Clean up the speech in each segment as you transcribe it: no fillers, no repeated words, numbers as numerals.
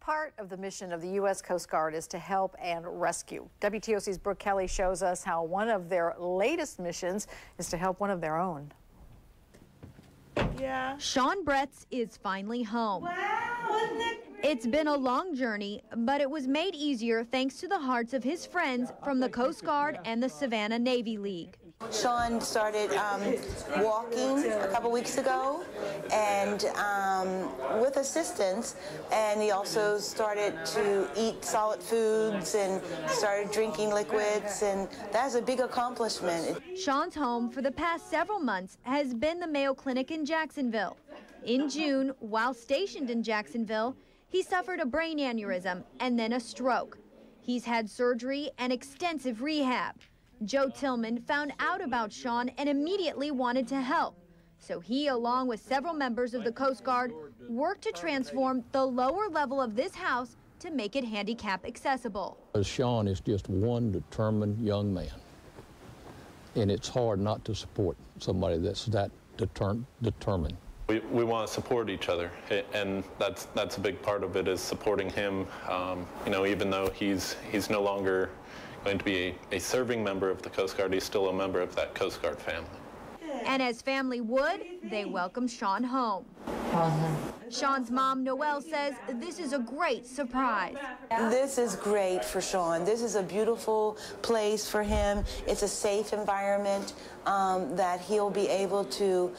Part of the mission of the U.S. Coast Guard is to help and rescue. WTOC's Brooke Kelly shows us how one of their latest missions is to help one of their own. Yeah. Sean Bretz is finally home. Wow, wasn't that great? It's been a long journey, but it was made easier thanks to the hearts of his friends from the Coast Guard and the Savannah Navy League. Sean started walking a couple weeks ago, and with assistance, and he also started to eat solid foods and started drinking liquids, and that's a big accomplishment. Sean's home for the past several months has been the Mayo Clinic in Jacksonville. In June, while stationed in Jacksonville, he suffered a brain aneurysm and then a stroke. He's had surgery and extensive rehab. Joe Tillman found out about Sean and immediately wanted to help. So he, along with several members of the Coast Guard, worked to transform the lower level of this house to make it handicap accessible. Sean is just one determined young man, and it's hard not to support somebody that's that determined. We want to support each other, and that's a big part of it, is supporting him. You know, even though he's no longer going to be a serving member of the Coast Guard, he's still a member of that Coast Guard family. And as family would, they welcomed Sean home. Sean's mom, Noelle, says this is a great surprise. This is great for Sean. This is a beautiful place for him. It's a safe environment that he'll be able to,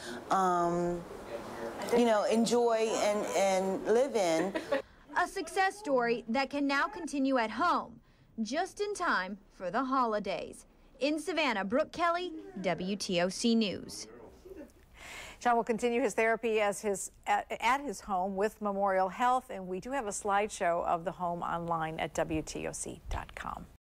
you know, enjoy and live in. A success story that can now continue at home, just in time for the holidays. In Savannah, Brooke Kelly, WTOC News. Sean will continue his therapy at his home with Memorial Health, and we do have a slideshow of the home online at WTOC.com.